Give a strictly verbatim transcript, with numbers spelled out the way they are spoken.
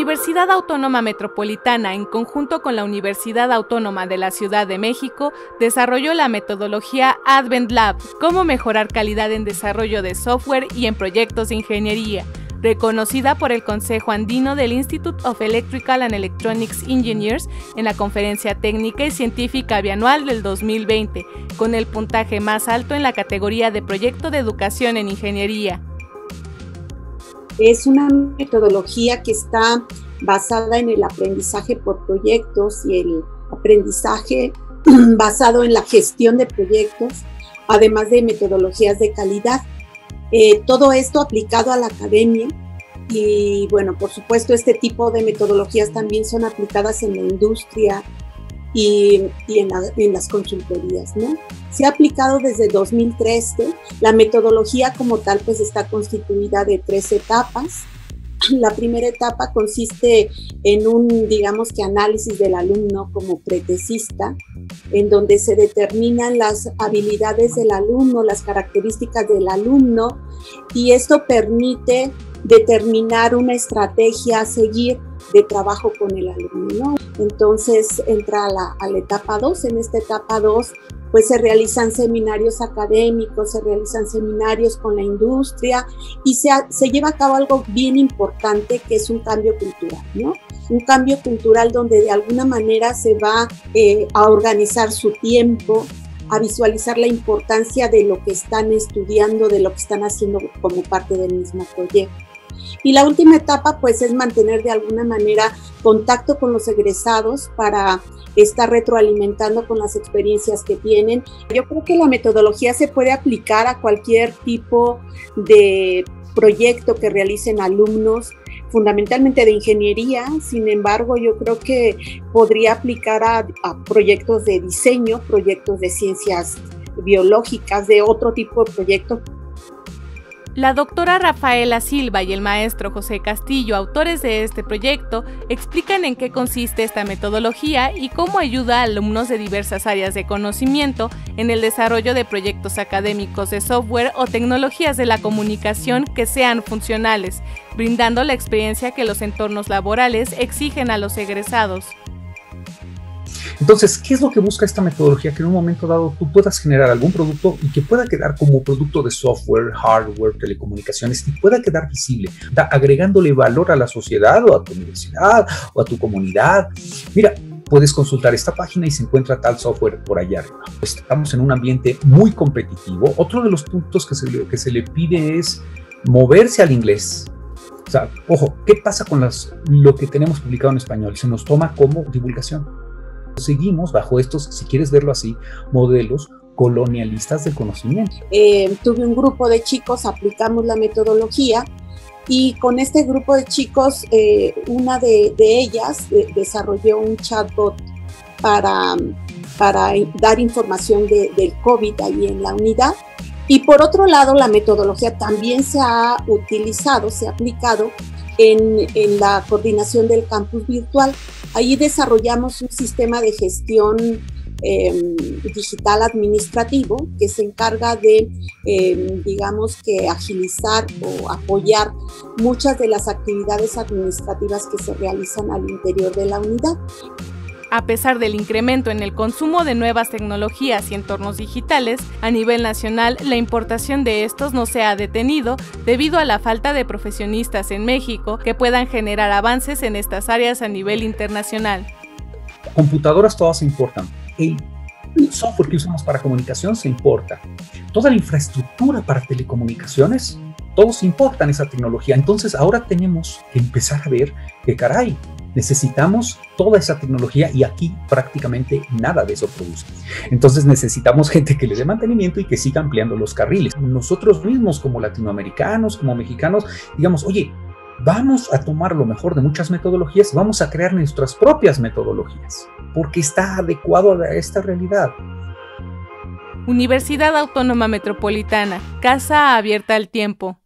Universidad Autónoma Metropolitana, en conjunto con la Universidad Autónoma de la Ciudad de México, desarrolló la metodología Advent Lab, cómo mejorar calidad en desarrollo de software y en proyectos de ingeniería, reconocida por el Consejo Andino del Institute of Electrical and Electronics Engineers en la Conferencia Técnica y Científica Bianual del dos mil veinte, con el puntaje más alto en la categoría de Proyecto de Educación en Ingeniería. Es una metodología que está basada en el aprendizaje por proyectos y el aprendizaje basado en la gestión de proyectos, además de metodologías de calidad. Eh, todo esto aplicado a la academia y, bueno, por supuesto, este tipo de metodologías también son aplicadas en la industria y, y en, la, en las consultorías, ¿no? Se ha aplicado desde dos mil trece. La metodología como tal pues está constituida de tres etapas. La primera etapa consiste en un, digamos que análisis del alumno como pretesista, en donde se determinan las habilidades del alumno, las características del alumno, y esto permite determinar una estrategia a seguir de trabajo con el alumno, ¿no? Entonces entra a la, a la etapa dos. En esta etapa dos pues se realizan seminarios académicos, se realizan seminarios con la industria y se, se lleva a cabo algo bien importante, que es un cambio cultural, ¿no? Un cambio cultural donde de alguna manera se va eh, a organizar su tiempo, a visualizar la importancia de lo que están estudiando, de lo que están haciendo como parte del mismo proyecto. Y la última etapa pues es mantener de alguna manera contacto con los egresados para estar retroalimentando con las experiencias que tienen. Yo creo que la metodología se puede aplicar a cualquier tipo de proyecto que realicen alumnos, fundamentalmente de ingeniería. Sin embargo, yo creo que podría aplicar a, a proyectos de diseño, proyectos de ciencias biológicas, de otro tipo de proyectos. La doctora Rafaela Silva y el maestro José Castillo, autores de este proyecto, explican en qué consiste esta metodología y cómo ayuda a alumnos de diversas áreas de conocimiento en el desarrollo de proyectos académicos de software o tecnologías de la comunicación que sean funcionales, brindando la experiencia que los entornos laborales exigen a los egresados. Entonces, ¿qué es lo que busca esta metodología? Que en un momento dado tú puedas generar algún producto y que pueda quedar como producto de software, hardware, telecomunicaciones y pueda quedar visible, da, agregándole valor a la sociedad o a tu universidad o a tu comunidad. Mira, puedes consultar esta página y se encuentra tal software por allá arriba. Estamos en un ambiente muy competitivo. Otro de los puntos que se le, que se le pide es moverse al inglés. O sea, ojo, ¿qué pasa con las, lo que tenemos publicado en español? Se nos toma como divulgación. Seguimos bajo estos, si quieres verlo así, modelos colonialistas de conocimiento. Eh, tuve un grupo de chicos, aplicamos la metodología y con este grupo de chicos, eh, una de, de ellas eh, desarrolló un chatbot para, para dar información de, del COVID ahí en la unidad. Y por otro lado, la metodología también se ha utilizado, se ha aplicado en, en la coordinación del campus virtual. Ahí desarrollamos un sistema de gestión eh, digital administrativo que se encarga de, eh, digamos que agilizar o apoyar muchas de las actividades administrativas que se realizan al interior de la unidad. A pesar del incremento en el consumo de nuevas tecnologías y entornos digitales, a nivel nacional la importación de estos no se ha detenido debido a la falta de profesionistas en México que puedan generar avances en estas áreas a nivel internacional. Computadoras todas se importan. El software que usamos para comunicación se importa. Toda la infraestructura para telecomunicaciones, todos importan esa tecnología. Entonces ahora tenemos que empezar a ver que caray, necesitamos toda esa tecnología y aquí prácticamente nada de eso produce. Entonces necesitamos gente que le dé mantenimiento y que siga ampliando los carriles. Nosotros mismos como latinoamericanos, como mexicanos, digamos, oye, vamos a tomar lo mejor de muchas metodologías, vamos a crear nuestras propias metodologías, porque está adecuado a esta realidad. Universidad Autónoma Metropolitana, casa abierta al tiempo.